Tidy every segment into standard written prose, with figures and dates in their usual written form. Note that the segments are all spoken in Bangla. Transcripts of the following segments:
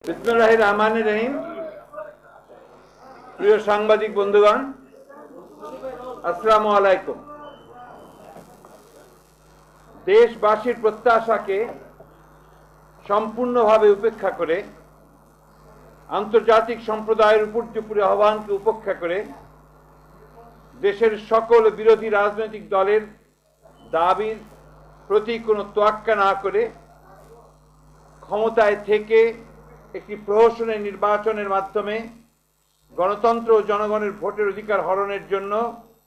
বিসমিল্লাহির রহমানির রহিম। প্রিয় সাংবাদিক বন্ধুগণ, আসসালামু আলাইকুম। দেশবাসীর প্রত্যাশাকে সম্পূর্ণভাবে উপেক্ষা করে, আন্তর্জাতিক সম্প্রদায়ের উপর্যুপরি আহ্বানকে উপেক্ষা করে দেশের সকল বিরোধী রাজনৈতিক দলের দাবির প্রতি কোনো তোয়াক্কা না করে ক্ষমতায় থেকে একটি প্রহসনের নির্বাচনের মাধ্যমে গণতন্ত্র ও জনগণের ভোটের অধিকার হরণের জন্য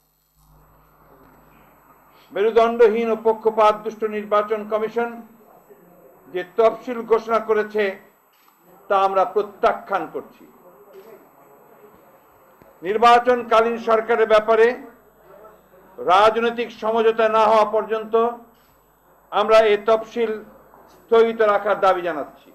মেরুদণ্ডহীন ও পক্ষপাতদুষ্ট নির্বাচন কমিশন যে তফসিল ঘোষণা করেছে তা আমরা প্রত্যাখ্যান করছি। নির্বাচনকালীন সরকারের ব্যাপারে রাজনৈতিক সমঝোতা না হওয়া পর্যন্ত আমরা এই তফসিল স্থগিত রাখার দাবি জানাচ্ছি।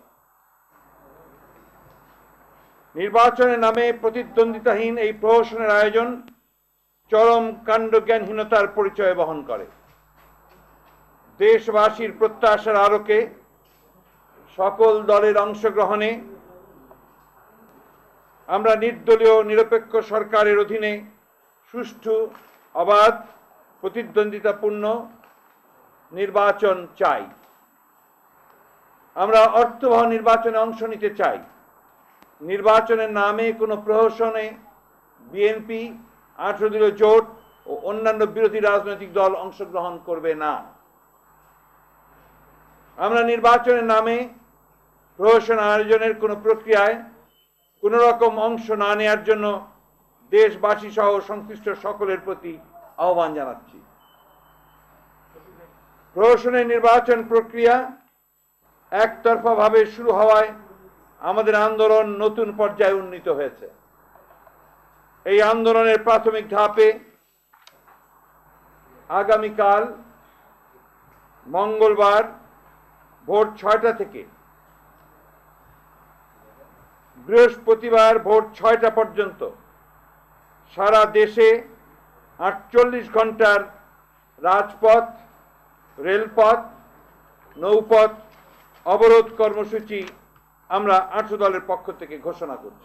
নির্বাচনের নামে প্রতিদ্বন্দ্বিতাহীন এই প্রহসনের আয়োজন চরম কাণ্ডজ্ঞানহীনতার পরিচয় বহন করে। দেশবাসীর প্রত্যাশার আলোকে সকল দলের অংশগ্রহণে আমরা নির্দলীয় নিরপেক্ষ সরকারের অধীনে সুষ্ঠু, অবাধ, প্রতিদ্বন্দ্বিতাপূর্ণ নির্বাচন চাই। আমরা অর্থবহ নির্বাচনে অংশ নিতে চাই। নির্বাচনের নামে কোনো প্রহসনে বিএনপি, 18 দলীয় জোট ও অন্যান্য বিরোধী রাজনৈতিক দল অংশগ্রহণ করবে না। আমরা নির্বাচনের নামে প্রহসন আয়োজনের কোনো প্রক্রিয়ায় কোনো রকম অংশ না নেওয়ার জন্য দেশবাসী সহ সংশ্লিষ্ট সকলের প্রতি আহ্বান জানাচ্ছি। প্রহসনের নির্বাচন প্রক্রিয়া একতরফাভাবে শুরু হওয়ায় আমাদের আন্দোলন নতুন পর্যায়ে উন্নীত হয়েছে। এই আন্দোলনের প্রাথমিক ধাপে আগামীকাল মঙ্গলবার ভোর 6টা থেকে বৃহস্পতিবার ভোর 6টা পর্যন্ত সারা দেশে 48 ঘন্টার রাজপথ, রেলপথ, নৌপথ অবরোধ কর্মসূচি আমরা 18 দলের পক্ষ থেকে ঘোষণা করছি।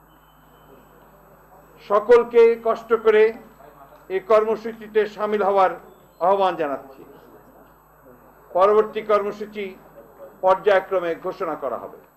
সকলকে কষ্ট করে এই কর্মসূচিতে সামিল হওয়ার আহ্বান জানাচ্ছি। পরবর্তী কর্মসূচি পর্যায়ক্রমে ঘোষণা করা হবে।